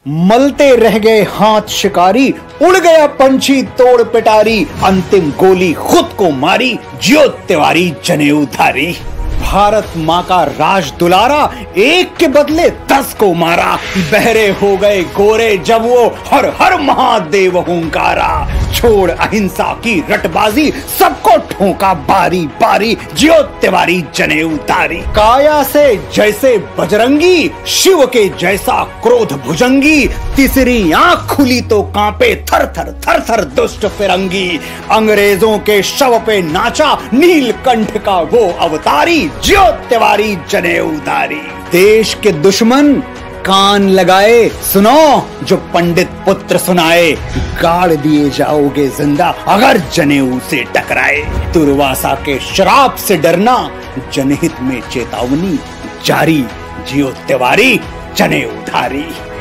मलते रह गए हाथ शिकारी, उड़ गया पंछी तोड़ पिटारी, अंतिम गोली खुद को मारी, ज्यो तिवारी जनेऊधारी। भारत माँ का राज दुलारा, एक के बदले 10 को मारा, बहरे हो गए गोरे जब वो हर हर महादेव हुंकारा। छोड़ अहिंसा की रटबाजी, सबको ठोका बारी बारी, ज्यो तिवारी जनेऊधारी। काया से जैसे बजरंगी, शिव के जैसा क्रोध भुजंगी, तीसरी आंख खुली तो कांपे थर थर दुष्ट फिरंगी। अंग्रेजों के शव पे नाचा नीलकंठ का वो अवतारी, ज्यो तिवारी जनेऊधारी। देश के दुश्मन कान लगाए सुनो, जो पंडित पुत्र सुनाए, गाड़ दिए जाओगे जिंदा अगर जनेऊ से टकराए। दुर्वासा के श्राप से डरना, जनहित में चेतावनी जारी, ज्यो तिवारी जनेऊधारी।